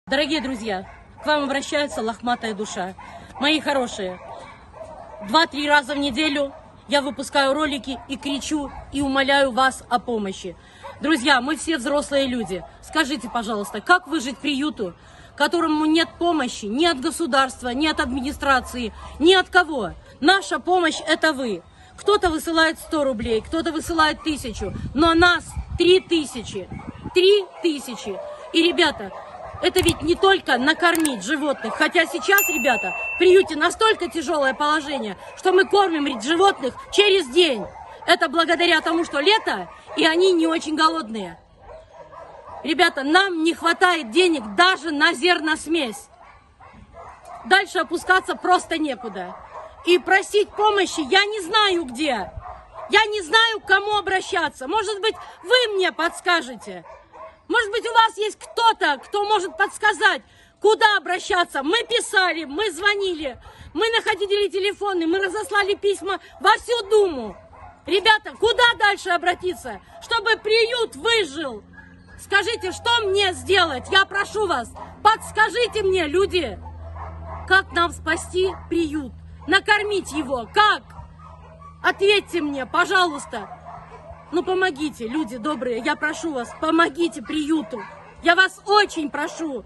Дорогие друзья, к вам обращается лохматая душа. Мои хорошие, 2-3 раза в неделю я выпускаю ролики и кричу, и умоляю вас о помощи. Друзья, мы все взрослые люди. Скажите, пожалуйста, как выжить приюту, которому нет помощи ни от государства, ни от администрации, ни от кого? Наша помощь – это вы. Кто-то высылает 100 рублей, кто-то высылает 1000, но нас 3000. 3000. И, ребята, это ведь не только накормить животных. Хотя сейчас, ребята, в приюте настолько тяжелое положение, что мы кормим животных через день. Это благодаря тому, что лето, и они не очень голодные. Ребята, нам не хватает денег даже на зерносмесь. Дальше опускаться просто некуда. И просить помощи я не знаю где. Я не знаю, к кому обращаться. Может быть, вы мне подскажете. Может быть, у вас есть кто-то, кто может подсказать, куда обращаться. Мы писали, мы звонили, мы находили телефоны, мы разослали письма во всю Думу. Ребята, куда дальше обратиться, чтобы приют выжил? Скажите, что мне сделать? Я прошу вас, подскажите мне, люди, как нам спасти приют, накормить его, как? Ответьте мне, пожалуйста. Ну, помогите, люди добрые, я прошу вас, помогите приюту. Я вас очень прошу.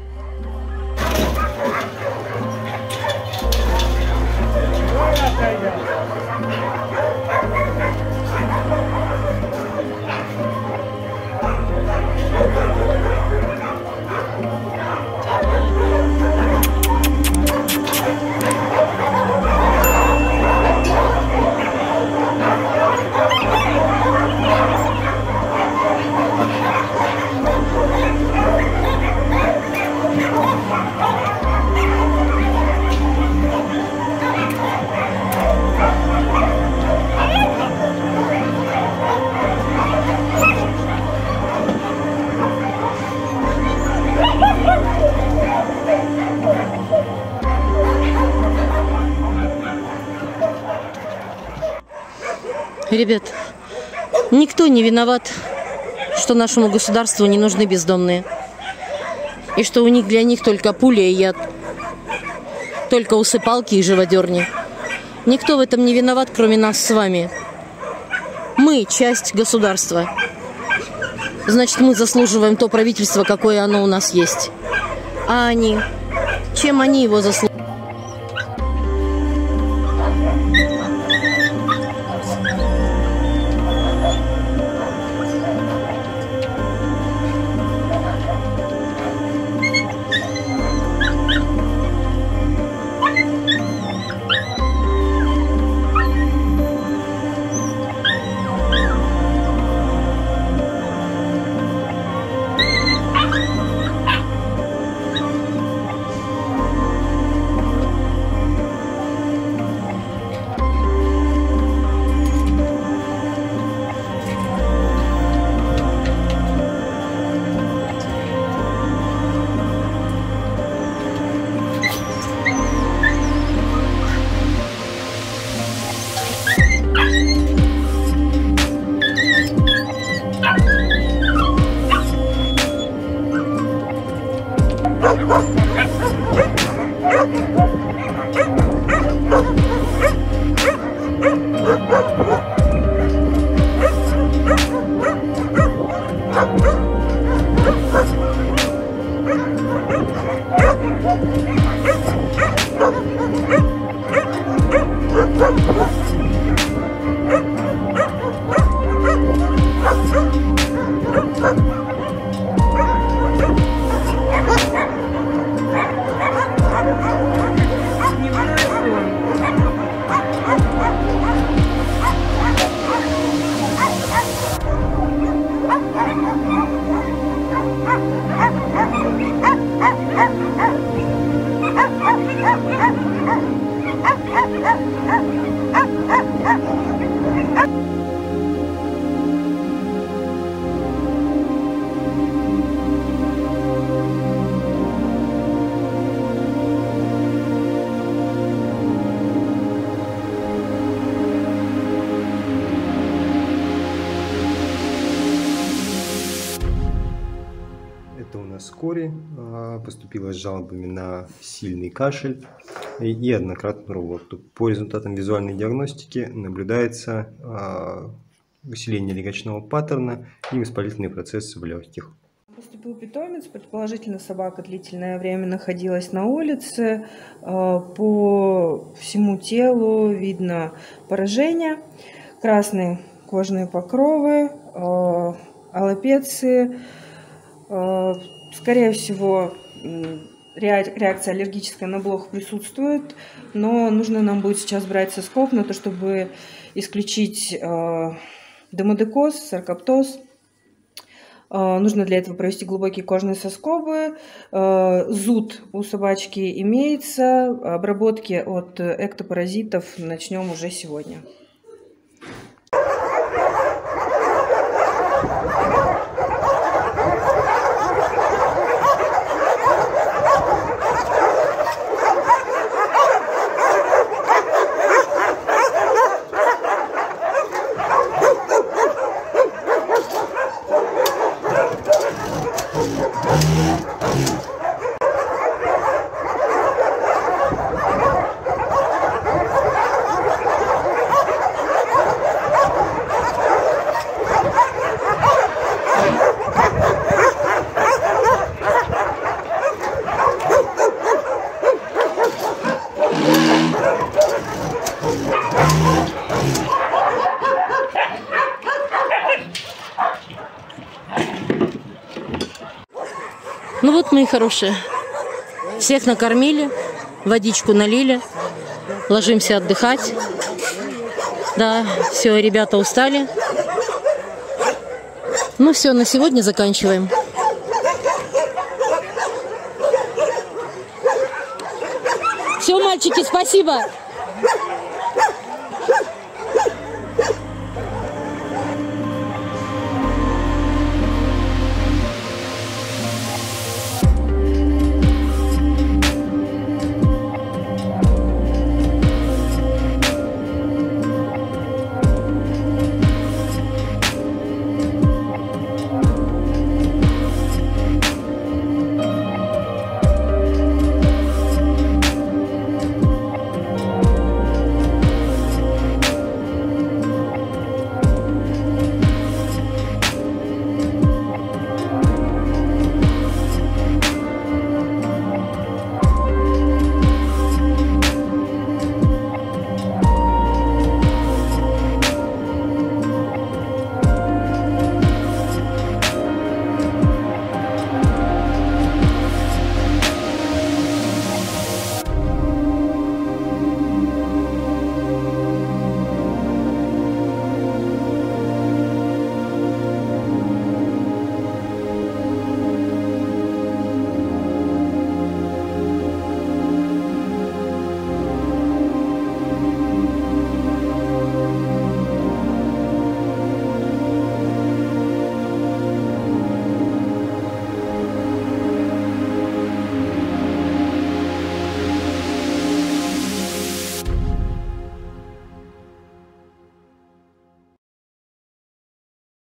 Ребят, никто не виноват, что нашему государству не нужны бездомные. И что для них только пуля и яд. Только усыпалки и живодерни. Никто в этом не виноват, кроме нас с вами. Мы часть государства. Значит, мы заслуживаем то правительство, какое оно у нас есть. А они? Чем они его заслуживают? поступила с жалобами на сильный кашель и однократную рвоту. По результатам визуальной диагностики наблюдается усиление легочного паттерна и воспалительные процессы в легких. Поступил питомец, предположительно собака длительное время находилась на улице, по всему телу видно поражение, красные кожные покровы, аллопеции, скорее всего реакция аллергическая на блох присутствует, но нужно нам будет сейчас брать соскоб на то, чтобы исключить демодекоз, саркоптоз. Нужно для этого провести глубокие кожные соскобы. Зуд у собачки имеется. Обработки от эктопаразитов начнем уже сегодня. Ну вот, мои хорошие, всех накормили, водичку налили, ложимся отдыхать. Да, все, ребята устали. Ну все, на сегодня заканчиваем. Все, мальчики, спасибо.